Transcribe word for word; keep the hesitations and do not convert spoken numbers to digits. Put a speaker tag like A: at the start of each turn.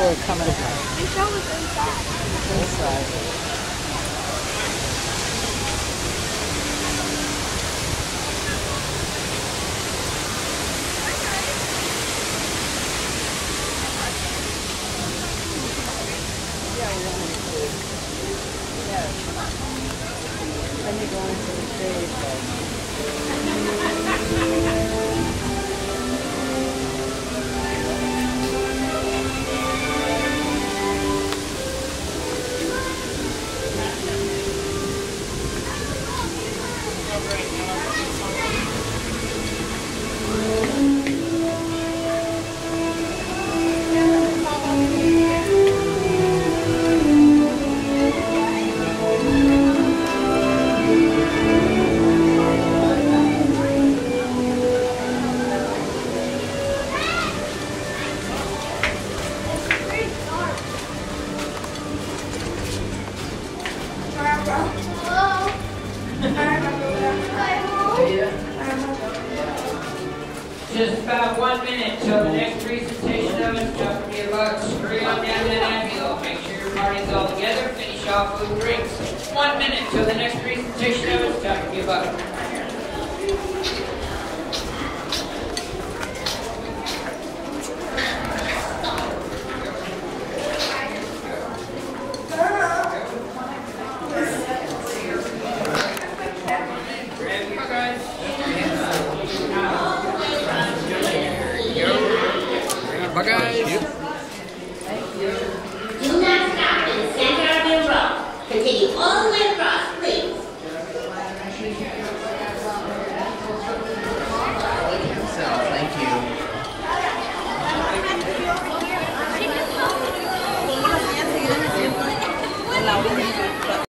A: people are coming
B: The show was inside.
A: inside. Then you go into the shade,
C: Just about one minute till the next presentation of it. Don't forget about scurry on down that ambulance. Make sure your party's all together. Finish off with drinks. One minute till the next presentation of it. Don't forget about it.
D: Bye guys.
E: Thank you. Do not stop in the center of your row. Continue all the way across, please.